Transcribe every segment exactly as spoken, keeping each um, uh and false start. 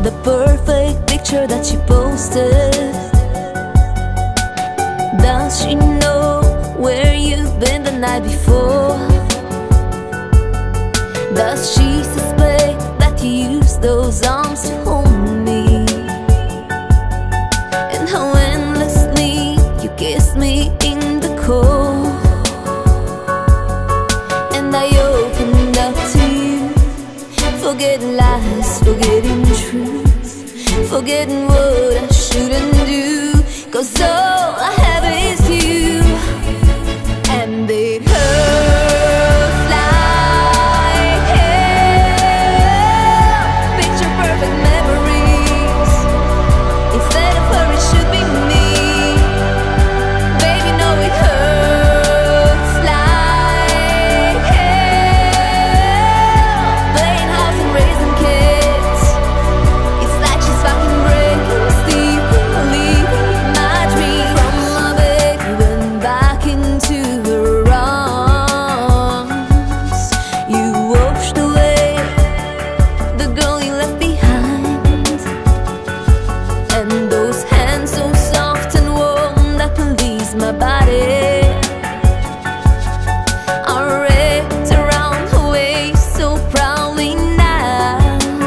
the perfect picture that she posted. Does she know where you've been the night before? Does she suspect that you used those arms to hold me? And how endlessly you kissed me in the cold. And I opened up to you, forgetting lies, forgetting truth, forgetting what I shouldn't do, 'cause all I have is you. And it hurts like hell. Picture perfect memories. Instead of her it should be me. Baby, no, it hurts like hell. Playing house and raising kids. It's like she's fucking breaking, stealing, leaving my dream. From my bed you went back into her arms. You washed away the girl you left behind. And those hands so soft and warm that release my body are wrapped around her waist so proudly now.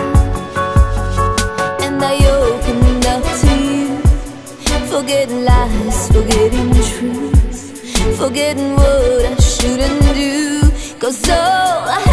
And I opened up to you, forgetting lies, forgetting truth, forgetting what I shouldn't do, 'cause all I